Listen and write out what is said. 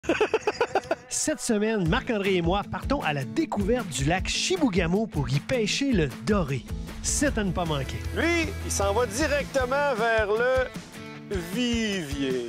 Cette semaine, Marc-André et moi partons à la découverte du lac Chibougamau pour y pêcher le doré. C'est à ne pas manquer. Lui, il s'en va directement vers le vivier.